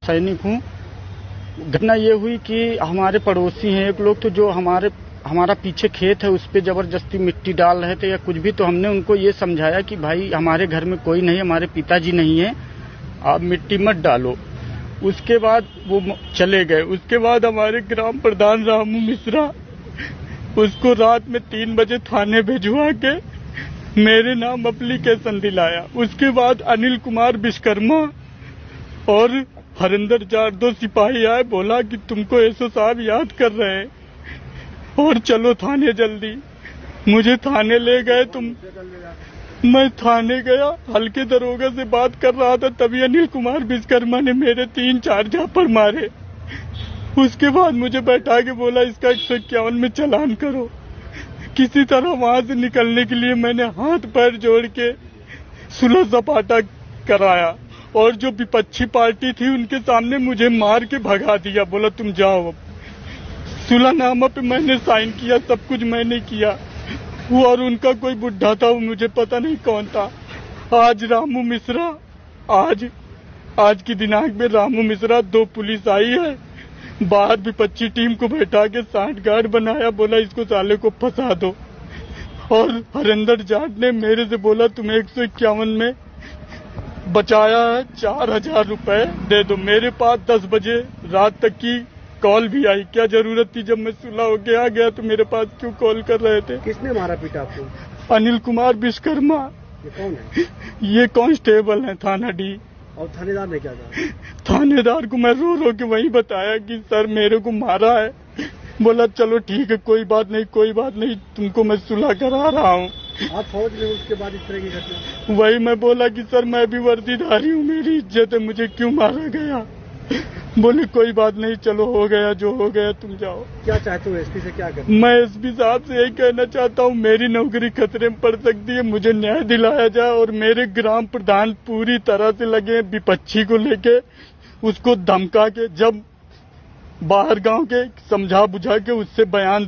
सैनिक हूँ। घटना ये हुई कि हमारे पड़ोसी हैं एक लोग, तो जो हमारा पीछे खेत है उस पे जबरदस्ती मिट्टी डाल रहे थे या कुछ भी, तो हमने उनको ये समझाया कि भाई हमारे घर में कोई नहीं, हमारे पिताजी नहीं है, आप मिट्टी मत डालो। उसके बाद वो चले गए। उसके बाद हमारे ग्राम प्रधान रामू मिश्रा उसको रात में 3 बजे थाने भिजवा के मेरे नाम एप्लीकेशन दिलाया। उसके बाद अनिल कुमार विश्वकर्मा और हरिंदर जाट 2 सिपाही आए, बोला कि तुमको एसओ साहब याद कर रहे हैं और चलो थाने जल्दी। मुझे थाने ले गए। मैं थाने गया, हल्के दरोगा से बात कर रहा था, तभी अनिल कुमार विश्वकर्मा ने मेरे 3-4 झापड़ मारे। उसके बाद मुझे बैठा के बोला इसका 151 में चालान करो। किसी तरह वहां से निकलने के लिए मैंने हाथ पैर जोड़ के सुलह सपाटा कराया और जो विपक्षी पार्टी थी उनके सामने मुझे मार के भगा दिया, बोला तुम जाओ। अब सुलहनामा पे मैंने साइन किया, सब कुछ मैंने किया। वो और उनका कोई बुढ़ा था, वो मुझे पता नहीं कौन था। आज रामू मिश्रा, आज की दिनांक में रामू मिश्रा 2 पुलिस आई है, बाहर विपक्षी टीम को बैठा के 60 गार्ड बनाया, बोला इसको साले को फंसा दो। और हरिंदर जाट ने मेरे से बोला तुम्हें 151 में बचाया है, 4000 रुपए दे दो। मेरे पास 10 बजे रात तक की कॉल भी आई। क्या जरूरत थी, जब मैं सुलह होके आ गया तो मेरे पास क्यों कॉल कर रहे थे? किसने मारा पीटा आपको? अनिल कुमार विश्वकर्मा। ये कौन है? ये कांस्टेबल है थाना डी। और थानेदार ने क्या कहा? थानेदार को मैं रो रो के वही बताया कि सर मेरे को मारा है। बोला चलो ठीक है, कोई बात नहीं, तुमको मैं सुलह करा रहा हूँ। आप फौज में उसके बाद इस तरह की घटना? वही मैं बोला कि सर मैं भी वर्दीधारी हूँ, मेरी इज्जत है, मुझे क्यों मारा गया? बोले कोई बात नहीं, चलो हो गया जो हो गया, तुम जाओ। क्या चाहते हो एसपी से, क्या करते? मैं एसपी साहब से यही कहना चाहता हूँ, मेरी नौकरी खतरे में पड़ सकती है, मुझे न्याय दिलाया जाए। और मेरे ग्राम प्रधान पूरी तरह से लगे विपक्षी को लेके, उसको धमका के, जब बाहर गांव के समझा बुझा के उससे बयान